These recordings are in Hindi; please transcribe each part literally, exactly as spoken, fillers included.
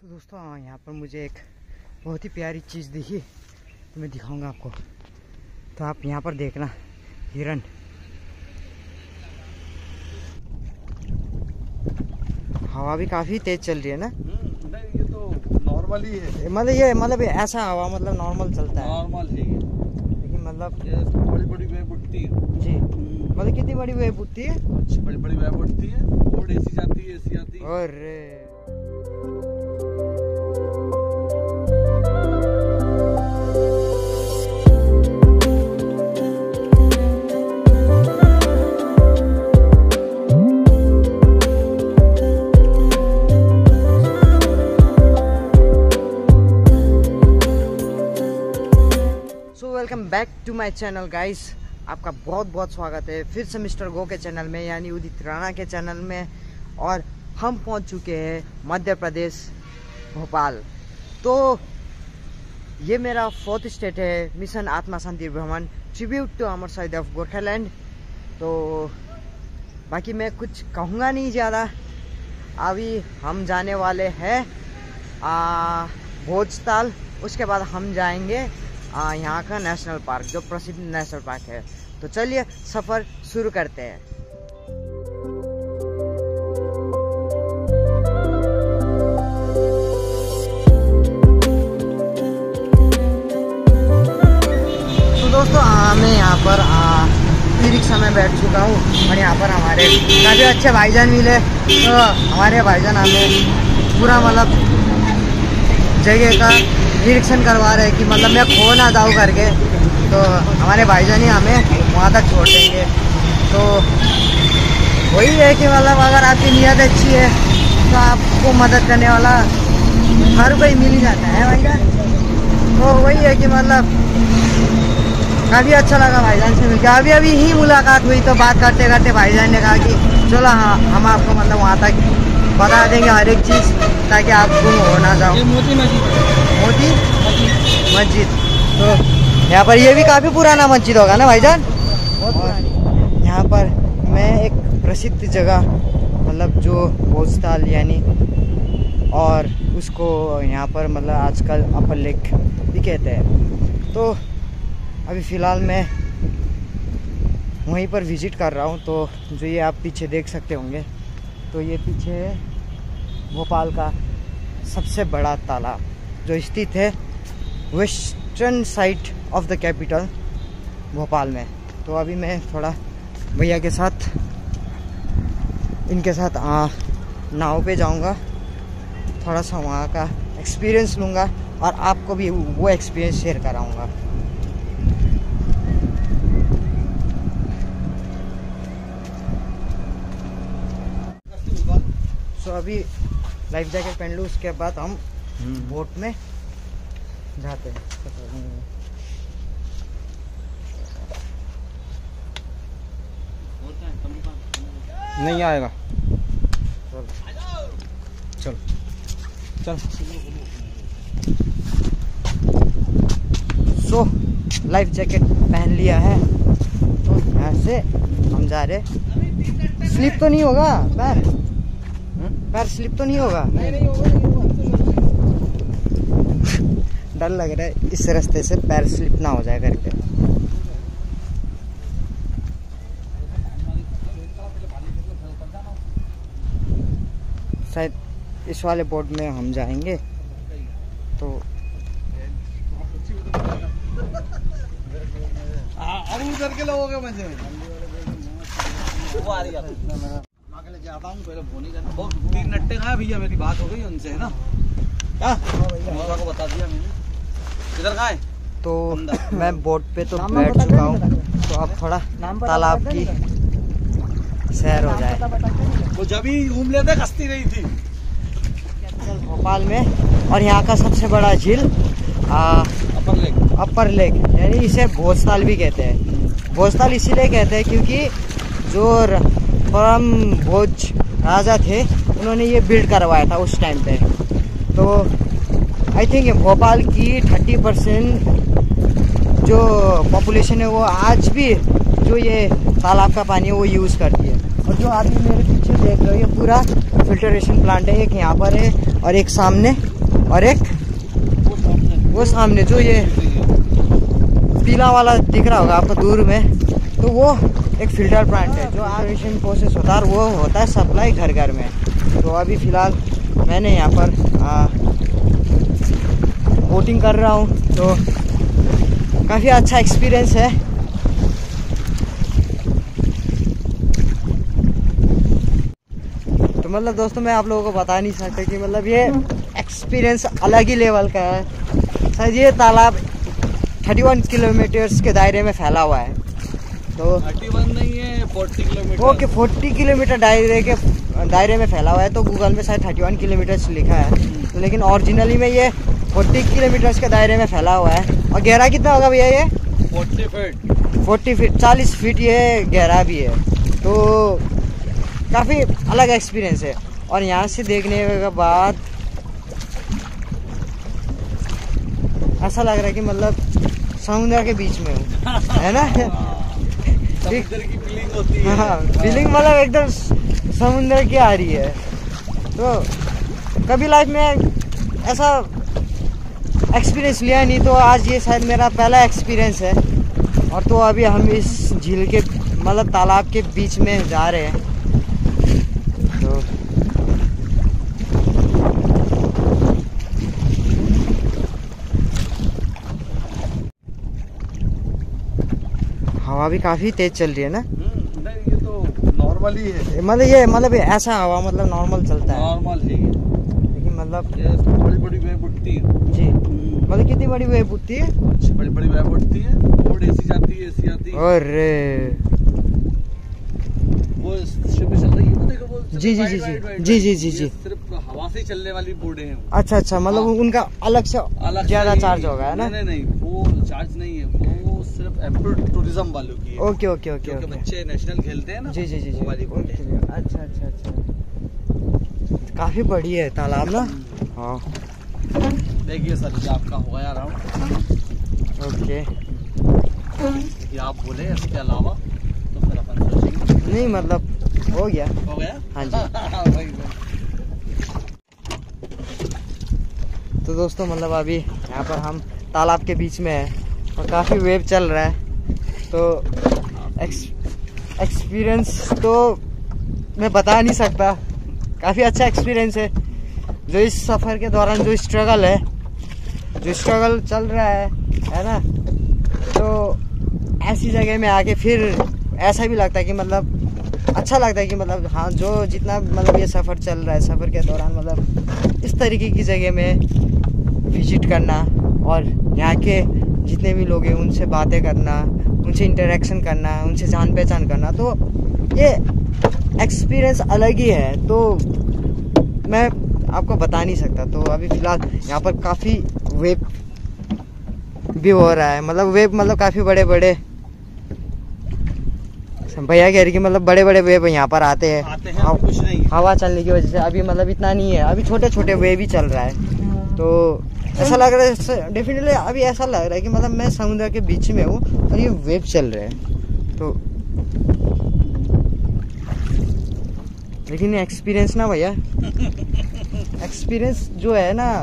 तो दोस्तों यहाँ पर मुझे एक बहुत ही प्यारी चीज़ दिखी, तो मैं दिखाऊंगा आपको। तो आप यहाँ पर देखना, हिरन। हवा भी काफ़ी तेज चल रही है ना? नहीं, ये तो नॉर्मल ही है। मतलब ये मतलब ऐसा हवा मतलब नॉर्मल चलता है, नॉर्मल है ये। लेकिन मतलब ये बड़ी बड़ी वेव उठती है जी। मतलब कितनी बड़ी वेव उठती है? अच्छी बड़ी बड़ी वेव उठती है और एसी जाती है, एसी आती है। और welcome back to my channel guys. आपका बहुत बहुत स्वागत है फिर से मिस्टर गो के चैनल में, यानी उदित राणा के चैनल में। और हम पहुंच चुके हैं मध्य प्रदेश, भोपाल। तो ये मेरा फोर्थ स्टेट है, मिशन आत्मा शांति भ्रमण, ट्रिब्यूट टू अमर शहीद ऑफ गोरखालैंड। तो बाकी मैं कुछ कहूँगा नहीं ज़्यादा। अभी हम जाने वाले हैं भोजताल, उसके बाद हम जाएंगे यहाँ का नेशनल पार्क, जो प्रसिद्ध नेशनल पार्क है। तो चलिए सफ़र शुरू करते हैं। तो दोस्तों मैं यहाँ पर ई रिक्शा में बैठ चुका हूँ और यहाँ पर हमारे काफ़ी अच्छे भाईजान मिले। तो हमारे भाईजान हमें पूरा मतलब जगह का निरीक्षण करवा रहे हैं कि मतलब मैं खो ना जाऊँ करके। तो हमारे भाईजान ही हमें वहाँ तक छोड़ देंगे। तो वही है कि मतलब अगर आपकी नीयत अच्छी है तो आपको मदद करने वाला हर कोई मिल ही जाता है भाईजान। तो वही है कि मतलब काफ़ी अच्छा लगा भाईजान से मिलकर। अभी अभी ही मुलाकात हुई, तो बात करते करते भाईजान ने कहा कि चलो हाँ हम आपको मतलब वहाँ तक बता देंगे हर एक चीज़, ताकि आप गुम हो ना जाओ। मोती मस्जिद मोती मस्जिद। तो यहाँ पर ये भी काफ़ी पुराना मस्जिद होगा ना भाईजान? बहुत पुरानी। यहाँ पर मैं एक प्रसिद्ध जगह मतलब जो भोजताल यानी, और उसको यहाँ पर मतलब आजकल अपर लेक भी कहते हैं। तो अभी फ़िलहाल मैं वहीं पर विज़िट कर रहा हूँ। तो जो ये आप पीछे देख सकते होंगे, तो ये पीछे है भोपाल का सबसे बड़ा तालाब, जो स्थित है western side of the capital Bhopal में। तो अभी मैं थोड़ा भैया के साथ इनके साथ आ, नाव पे जाऊंगा, थोड़ा सा वहाँ का एक्सपीरियंस लूँगा और आपको भी वो एक्सपीरियंस शेयर कराऊँगा। तो अभी लाइफ जैकेट पहन लूँ, उसके बाद हम बोट में जाते हैं। नहीं आएगा। चल चल सो लाइफ जैकेट पहन लिया है, तो यहाँ से हम जा रहे। स्लिप तो नहीं होगा पैर? पैर स्लिप तो नहीं होगा? नहीं नहीं होगा, नहीं होगा। डर लग रहा है इस रास्ते से पैर स्लिप ना हो जाए करके। शायद इस वाले बोर्ड में हम जाएंगे। तो अब उधर के लोगों के मजे वो आ रही है। जाता हूँ पहले फोन ही करना। बहुत तीन नट्टे खाए भैया, मेरी बात हो गई उनसे, है ना? क्या भैया को बता दिया मैंने। किधर खाए? तो मैं बोट पे तो बैठ चुका हूँ, तो अब थोड़ा तालाब की सैर हो जाए। वो जब ही घूम लेते कश्ती रही थी भोपाल में। और यहाँ का सबसे बड़ा झील अपर लेक, अपर लेक यानी इसे भोजताल भी कहते हैं। भोजताल इसीलिए कहते हैं क्योंकि जो परम भोज राजा थे, उन्होंने ये बिल्ड करवाया था उस टाइम पे। तो आई थिंक भोपाल की थर्टी परसेंट जो पॉपुलेशन है वो आज भी जो ये तालाब का पानी है वो यूज़ करती है। और जो आदमी मेरे पीछे देख रहे हो, ये पूरा फिल्टरेशन प्लांट है। एक यहाँ पर है और एक सामने और एक वो सामने वो सामने जो ये पीला वाला दिख रहा होगा आपको दूर में, तो वो एक फिल्टर प्लांट है जो आर्गेनाइजेशन प्रोसेस होता है और वो होता है सप्लाई घर घर में। तो अभी फ़िलहाल मैंने यहाँ पर बोटिंग कर रहा हूँ, तो काफ़ी अच्छा एक्सपीरियंस है। तो मतलब दोस्तों मैं आप लोगों को बता नहीं सकता कि मतलब ये एक्सपीरियंस अलग ही लेवल का है। शायद ये तालाब इकतीस किलोमीटर्स के दायरे में फैला हुआ है। तो इकतीस नहीं है, चालीस किलोमीटर। ओके, चालीस किलोमीटर दायरे के दायरे में फैला हुआ है। तो गूगल में शायद इकतीस किलोमीटर्स लिखा है, तो लेकिन ओरिजिनली में ये चालीस किलोमीटर्स के दायरे में फैला हुआ है। और गहरा कितना होगा भैया ये? चालीस फीट चालीस फीट चालीस फीट ये गहरा भी है। तो काफ़ी अलग एक्सपीरियंस है। और यहाँ से देखने के बाद ऐसा लग रहा है कि मतलब समुद्र के बीच में हूँ, है ना? समुद्र की फीलिंग होती है। हाँ, फीलिंग मतलब एकदम समुद्र की आ रही है। तो कभी लाइफ में ऐसा एक्सपीरियंस लिया नहीं, तो आज ये शायद मेरा पहला एक्सपीरियंस है। और तो अभी हम इस झील के मतलब तालाब के बीच में जा रहे हैं। तो हवा भी काफ़ी तेज चल रही है ना? नहीं, ये तो नॉर्मल ही है। मतलब ये मतलब ऐसा हवा मतलब नॉर्मल चलता है, नॉर्मल ही है। लेकिन मतलब ये बड़ी बड़ी वेव उठती है जी, मतलब कितनी बड़ी वेव उठती है? बड़ी बड़ी वेव उठती है। बोट एसी जाती है, एसी आती है। और वो शिप चल रही है, वो देखो वो जी जी जी जी जी जी जी जी सिर्फ हवा से चलने वाली बोटें हैं। अच्छा अच्छा, मतलब उनका अलग से अलग ज्यादा चार्ज होगा, है ना? नहीं नहीं, वो चार्ज नहीं है, वो सिर्फ एम्पर टूरिज्म वालों की है। ओके ओके ओके क्योंकि ओके, बच्चे नेशनल खेलते हैं ना। जी जी जी जी, वो वाली बोट है। ओके, अच्छा अच्छा अच्छा, काफी बड़ी है तालाब ना? हाँ, देखिए सर, ये आपका हो गया राउंड। ओके, ये आप बोले इसके अलावा तो फिर अपन सोचेंगे। नहीं मतलब हो गया। हो गया? हाँ जी। वही वही। तो दोस्तों मतलब अभी यहाँ पर हम तालाब के बीच में है और काफ़ी वेव चल रहा है। तो एक्स एक्सपीरियंस तो मैं बता नहीं सकता, काफ़ी अच्छा एक्सपीरियंस है। जो इस सफ़र के दौरान जो स्ट्रगल है, जो स्ट्रगल चल रहा है है ना, तो ऐसी जगह में आके फिर ऐसा भी लगता है कि मतलब अच्छा लगता है कि मतलब हाँ, जो जितना मतलब ये सफ़र चल रहा है, सफ़र के दौरान मतलब इस तरीके की जगह में विजिट करना और यहाँ के जितने भी लोग हैं उनसे बातें करना, उनसे इंटरेक्शन करना, उनसे जान पहचान करना, तो ये एक्सपीरियंस अलग ही है। तो मैं आपको बता नहीं सकता। तो अभी फ़िलहाल यहाँ पर काफ़ी वेव भी हो रहा है, मतलब वेव मतलब काफ़ी बड़े बड़े, भैया कह रही कि मतलब बड़े बड़े वेव यहाँ पर आते हैं, आते हैं और कुछ नहीं है। हवा चलने की वजह से। अभी मतलब इतना नहीं है, अभी छोटे छोटे वेव ही चल रहा है। तो ऐसा लग रहा है डेफिनेटली, अभी ऐसा लग रहा है कि मतलब मैं समुद्र के बीच में हूँ और ये वेव चल रहे हैं। तो लेकिन एक्सपीरियंस ना भैया, एक्सपीरियंस जो है ना,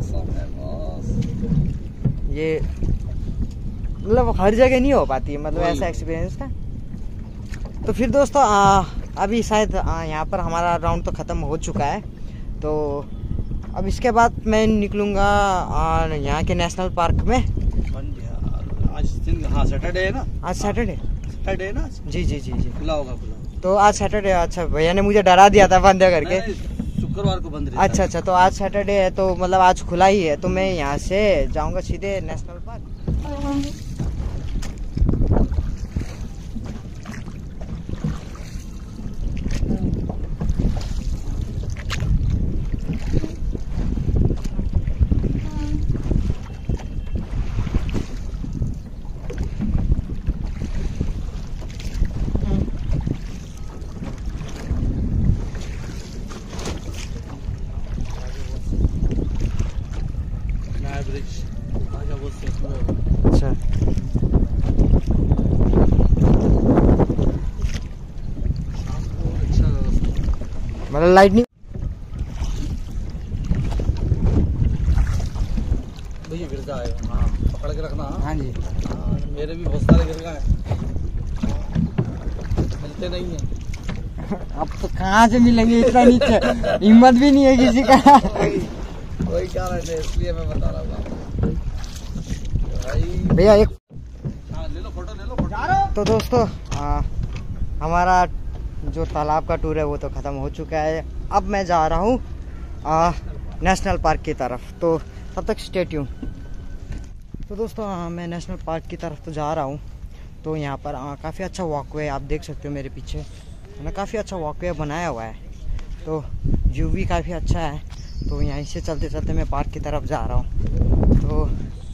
ये मतलब हर जगह नहीं हो पाती है, मतलब ऐसा एक्सपीरियंस ना। तो फिर दोस्तों आ, अभी शायद यहाँ पर हमारा राउंड तो ख़त्म हो चुका है। तो अब इसके बाद मैं निकलूँगा यहाँ के नेशनल पार्क में। आज दिन हाँ सैटरडे है ना? आज सैटरडे सैटरडे है ना? जी जी जी जी, खुला होगा खुला। तो आज सैटरडे। अच्छा, भैया ने मुझे डरा दिया था बंद करके। शुक्रवार को बंद रहता है। अच्छा अच्छा, तो आज सैटरडे है, तो मतलब आज खुला ही है। तो मैं यहाँ से जाऊँगा सीधे नेशनल पार्क। अच्छा, मतलब लाइट नहीं। तो ये गिर जाएगा। हाँ पकड़ के रखना। हाँ जी। हाँ, मेरे भी बहुत सारे गिर गए, मिलते नहीं है। अब तो कहाँ से मिलेंगे इतना नीचे, हिम्मत भी नहीं है किसी का। कोई कारण है, इसलिए मैं बता रहा हूँ भाई। भैया एक हाँ ले लो फोटो, ले लो फोटो। तो दोस्तों आ, हमारा जो तालाब का टूर है वो तो ख़त्म हो चुका है। अब मैं जा रहा हूँ नेशनल पार्क की तरफ, तो तब तक स्टे ट्यून। तो दोस्तों आ, मैं नेशनल पार्क की तरफ तो जा रहा हूँ। तो यहाँ पर काफ़ी अच्छा वॉकवे आप देख सकते हो मेरे पीछे है ना, काफ़ी अच्छा वॉकवे बनाया हुआ है। तो व्यू भी काफ़ी अच्छा है। तो यहीं से चलते चलते मैं पार्क की तरफ जा रहा हूँ। तो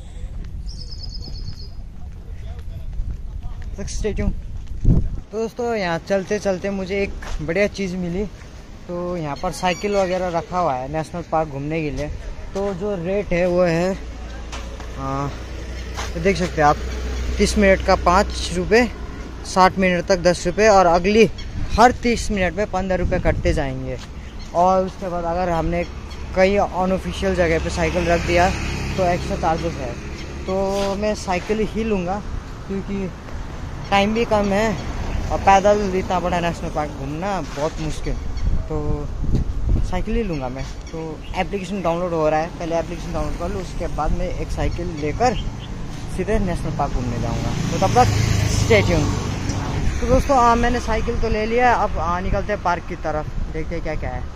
तक स्टे ट्यून। तो दोस्तों यहाँ चलते चलते मुझे एक बढ़िया चीज़ मिली। तो यहाँ पर साइकिल वगैरह रखा हुआ है नेशनल पार्क घूमने के लिए। तो जो रेट है वो है आ, तो देख सकते हैं आप, तीस मिनट का पाँच रुपये, साठ मिनट तक दस रुपये, और अगली हर तीस मिनट में पंद्रह रुपये कटते जाएंगे। और उसके बाद अगर हमने कई अनऑफिशियल जगह पे साइकिल रख दिया तो एक्स्ट्रा चार्जेस है। तो मैं साइकिल ही लूँगा क्योंकि टाइम भी कम है और पैदल इतना बड़ा नेशनल पार्क घूमना बहुत मुश्किल। तो साइकिल ही लूँगा मैं। तो एप्लीकेशन डाउनलोड हो रहा है, पहले एप्लीकेशन डाउनलोड कर लूँ, उसके बाद मैं एक साइकिल लेकर सीधे नेशनल पार्क घूमने जाऊँगा। तो तब तक स्टे ट्यून। तो दोस्तों आ, मैंने साइकिल तो ले लिया, अब आ, निकलते हैं पार्क की तरफ, देखते हैं क्या क्या है।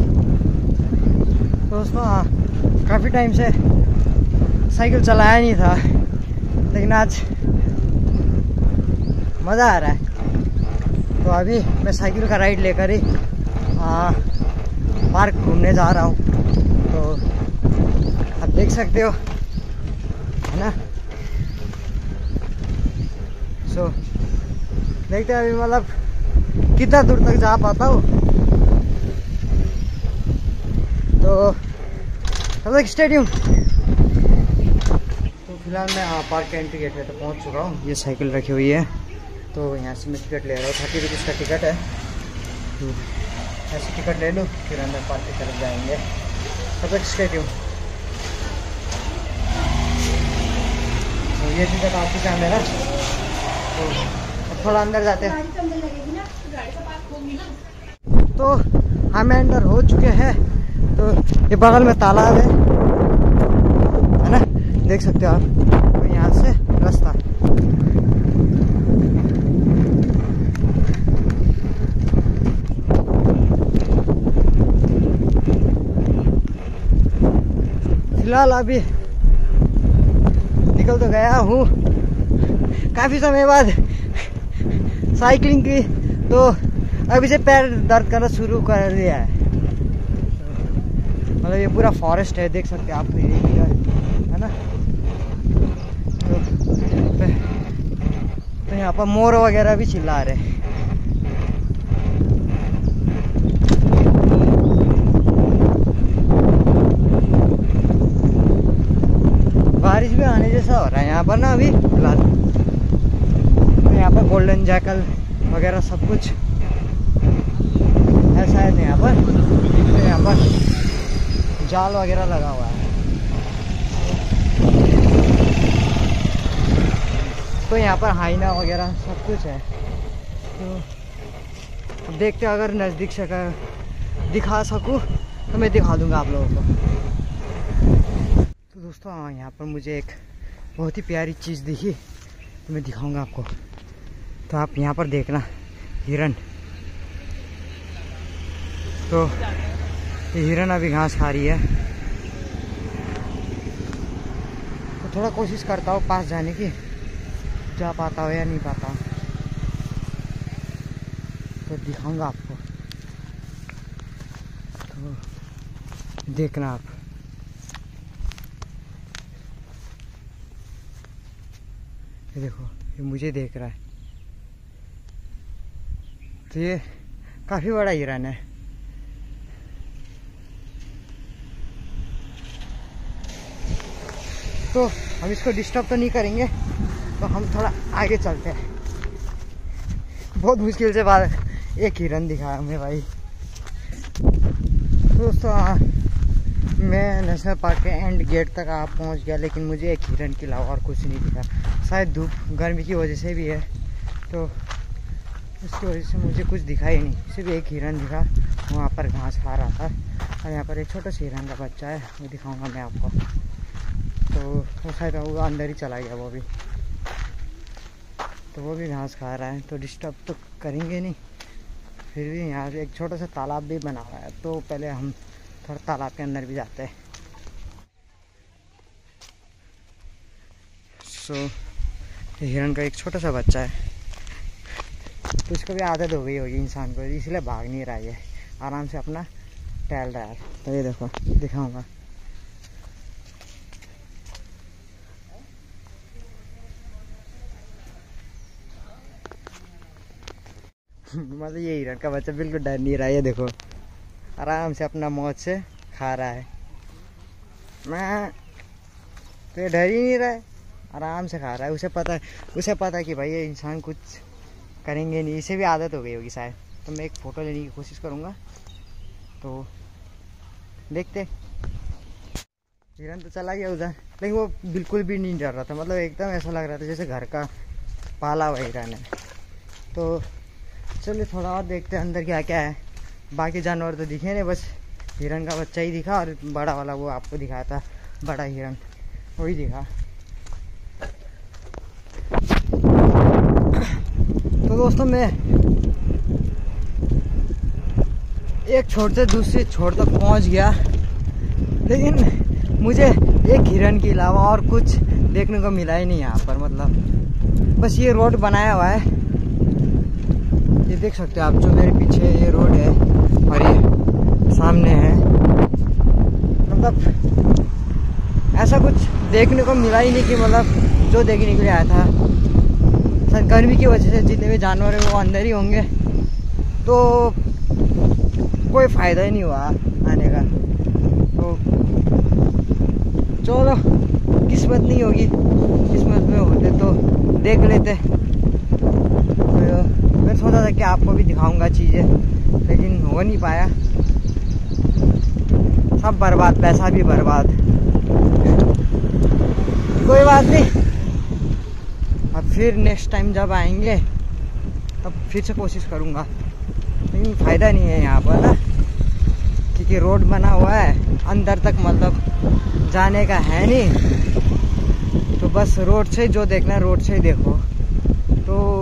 दोस्तों हाँ, काफ़ी टाइम से साइकिल चलाया नहीं था, लेकिन आज मज़ा आ रहा है। तो अभी मैं साइकिल का राइड लेकर ही आ, पार्क घूमने जा रहा हूँ। तो आप देख सकते हो है ना। सो so, देखते हैं अभी मतलब कितना दूर तक जा पाता हूँ। तो तब तक स्टेडियम। तो फिलहाल मैं हाँ पार्क के एंट्री गेट पे तो पहुँच चुका हूँ। ये साइकिल रखी हुई है, तो यहाँ से मैं टिकट ले रहा हूँ। थर्टी रुपीज़ का टिकट है। तो ऐसे टिकट ले लूँ, फिर अंदर पार्क की तरफ जाएंगे। तब तक स्टेडियम। तो ये टिकट आ चुका है मेरा। तो अब थोड़ा अंदर जाते हैं। तो हम अंदर हो चुके हैं। तो ये बगल में तालाब है है ना, देख सकते हो आप। तो यहाँ से रास्ता, फिलहाल अभी निकल तो गया हूँ काफ़ी समय बाद साइकिलिंग की। तो अभी से पैर दर्द करना शुरू कर दिया है। मतलब ये पूरा फॉरेस्ट है, देख सकते हैं आप। तो ये है ना। तो, तो यहाँ पर मोर वगैरह भी चिल्ला रहे हैं। बारिश भी आने जैसा हो रहा है यहाँ पर ना अभी फिलहाल। तो यहाँ पर गोल्डन जैकल वगैरह सब कुछ ऐसा है। यहाँ पर तो यहाँ पर जाल वगैरह लगा हुआ है। तो यहाँ पर हाइना वगैरह सब कुछ है। तो देखते हैं, अगर नज़दीक से दिखा सकूँ तो मैं दिखा दूँगा आप लोगों को। तो दोस्तों हाँ, यहाँ पर मुझे एक बहुत ही प्यारी चीज़ दिखी, तो मैं दिखाऊंगा आपको। तो आप यहाँ पर देखना, हिरन। तो ये हिरन अभी घास खा रही है। तो थोड़ा कोशिश करता हूँ पास जाने की, जा पाता हो या नहीं पाता, तो दिखाऊंगा आपको। तो देखना आप। ये देखो, ये मुझे देख रहा है। तो ये काफ़ी बड़ा हिरन है। तो हम इसको डिस्टर्ब तो नहीं करेंगे, तो हम थोड़ा आगे चलते हैं। बहुत मुश्किल से बाद एक हिरन दिखा हमें भाई। दोस्तों मैं नेशनल पार्क के एंड गेट तक आ पहुंच गया, लेकिन मुझे एक हिरन के अलावा और कुछ नहीं दिखा। शायद धूप गर्मी की वजह से भी है, तो उसकी वजह से मुझे कुछ दिखा ही नहीं। सिर्फ एक हिरन दिखा, वहाँ पर घास खा रहा था। और यहाँ पर एक छोटा सा हिरन का बच्चा है, वो दिखाऊंगा मैं आपको। तो वो शायद वो अंदर ही चला गया वो भी, तो वो भी घास खा रहा है, तो डिस्टर्ब तो करेंगे नहीं। फिर भी यहाँ से एक छोटा सा तालाब भी बना हुआ है, तो पहले हम थोड़ा तालाब के अंदर भी जाते हैं। सो so, हिरन का एक छोटा सा बच्चा है, तो इसको भी आदत हो गई होगी इंसान को, इसलिए भाग नहीं रहा है, आराम से अपना टहल रहा है। तो ये देखो, दिखाऊंगा। मतलब ये हिरन का बच्चा बिल्कुल डर नहीं रहा है, ये देखो आराम से अपना मौज से खा रहा है। मैं तो ये डर ही नहीं रहा है, आराम से खा रहा है। उसे पता है उसे पता है कि भाई ये इंसान कुछ करेंगे नहीं, इसे भी आदत हो गई होगी शायद। तो मैं एक फ़ोटो लेने की कोशिश करूँगा, तो देखते। हिरन तो चला गया उधर, लेकिन वो बिल्कुल भी नहीं डर रहा था, मतलब एकदम ऐसा लग रहा था जैसे घर का पाला हुआ हिरन है। तो चलिए थोड़ा और देखते हैं अंदर क्या क्या है। बाकी जानवर तो दिखे नहीं, बस हिरन का बच्चा ही दिखा, और बड़ा वाला वो आपको दिखाया था बड़ा हिरन, वही दिखा। तो दोस्तों मैं एक छोर से दूसरे छोर तक पहुंच गया, लेकिन मुझे एक हिरन के अलावा और कुछ देखने को मिला ही नहीं यहाँ पर। मतलब बस ये रोड बनाया हुआ है, ये देख सकते हो आप, जो मेरे पीछे ये रोड है और ये सामने है। मतलब ऐसा कुछ देखने को मिला ही नहीं कि मतलब जो देखने के लिए आया था। सर गर्मी की वजह से जितने भी जानवर हैं वो अंदर ही होंगे, तो कोई फ़ायदा ही नहीं हुआ आने का। तो चलो, किस्मत नहीं होगी, किस्मत में होते तो देख लेते। तो मैं सोचा था कि आपको भी दिखाऊंगा चीज़ें, लेकिन हो नहीं पाया, सब बर्बाद, पैसा भी बर्बाद। कोई बात नहीं, अब फिर नेक्स्ट टाइम जब आएंगे तब फिर से कोशिश करूँगा। लेकिन फ़ायदा नहीं है यहाँ पर ना, क्योंकि रोड बना हुआ है, अंदर तक मतलब जाने का है नहीं। तो बस रोड से जो देखना है रोड से ही देखो। तो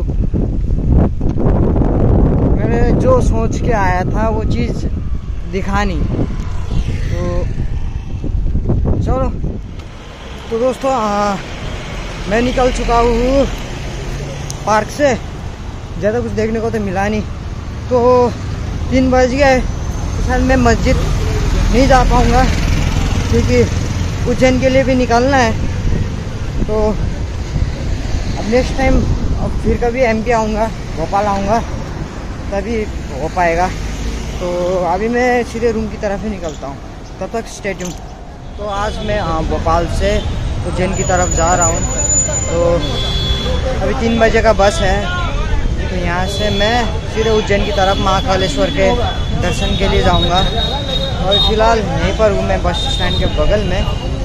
मैंने जो सोच के आया था वो चीज़ दिखा नहीं। तो चलो, तो दोस्तों आ, मैं निकल चुका हूँ पार्क से, ज़्यादा कुछ देखने को तो मिला नहीं। तो तीन बज गए, तो शायद मैं मस्जिद नहीं जा पाऊँगा, क्योंकि उज्जैन के लिए भी निकलना है। तो अब नेक्स्ट टाइम अब फिर कभी एमपी आऊँगा, भोपाल आऊँगा, तभी हो पाएगा। तो अभी मैं सीधे रूम की तरफ ही निकलता हूँ, तब तक स्टे ट्यून। तो आज मैं भोपाल से उज्जैन की तरफ जा रहा हूँ। तो अभी तीन बजे का बस है, तो यहाँ से मैं सीधे उज्जैन की तरफ महाकालेश्वर के दर्शन के लिए जाऊँगा। और फिलहाल यहीं पर हूँ मैं, बस स्टैंड के बगल में।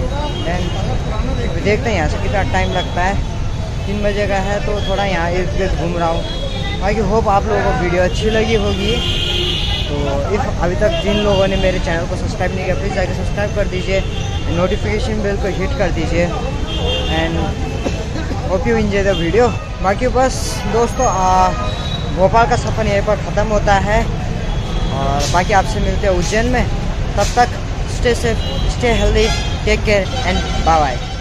एंड देखते हैं यहाँ से कितना टाइम लगता है। तीन बजे का है, तो थोड़ा यहाँ इर्द गिर्द घूम रहा हूँ। बाकी होप आप लोगों को वीडियो अच्छी लगी होगी। तो इफ़ अभी तक जिन लोगों ने मेरे चैनल को सब्सक्राइब नहीं किया, प्लीज़ जाकर सब्सक्राइब कर दीजिए, नोटिफिकेशन बेल को हिट कर दीजिए। And hope you enjoy the video. बाकी बस दोस्तों, भोपाल का सफ़र यहीं पर ख़त्म होता है, और बाकी आपसे मिलते हैं उज्जैन में। तब तक stay safe, stay healthy, take care and bye bye.